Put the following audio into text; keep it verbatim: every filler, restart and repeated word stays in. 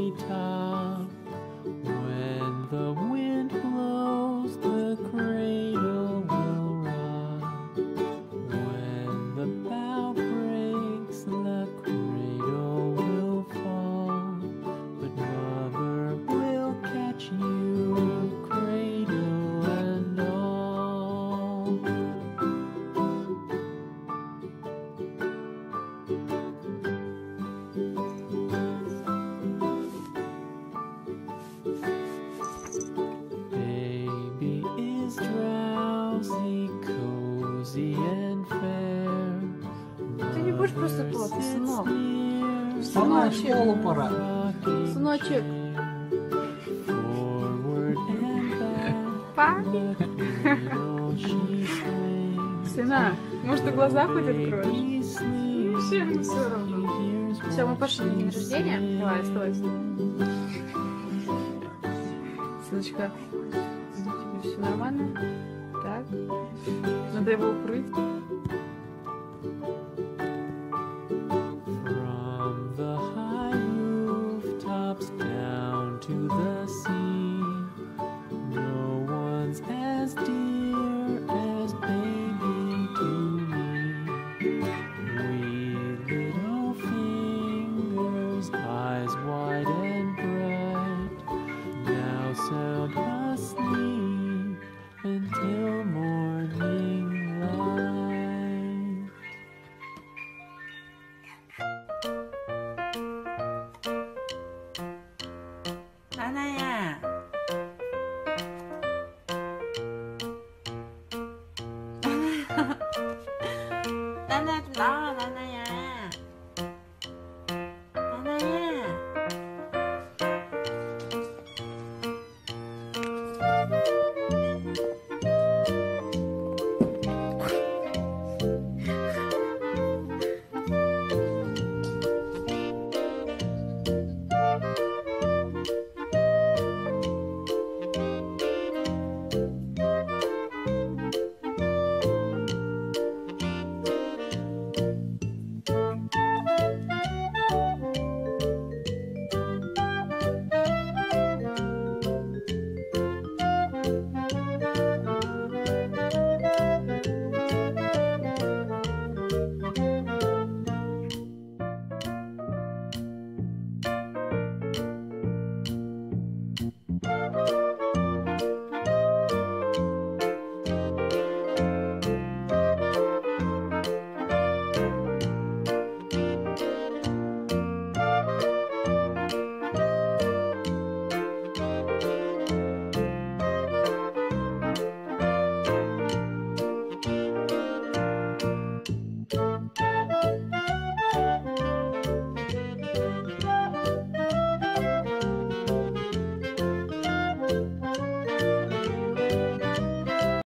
treetop. When the wind blows, the cradle will rock. When the bough breaks, the cradle will fall. But mother will catch you, cradle and all. Baby is drowsy, cozy and fair. Ты не будешь просыпаться, сынок? Вставай, в школу пора. Сыночек. Forward and back, Папа. the cradle she swings. Сына, может, ты глаза хоть откроешь? Baby sleeps, Вообще, ну все равно. hears Все, мы пошли на день рождения. Давай, стой. Сыночка, тебе все нормально? Так. Надо его укрыть. from the high rooftops down to the sea. No one's as dear as baby to me. Wee little fingers, eyes wide and bright, now sound asleep until morning light. 하나야. 나나 좀 나와.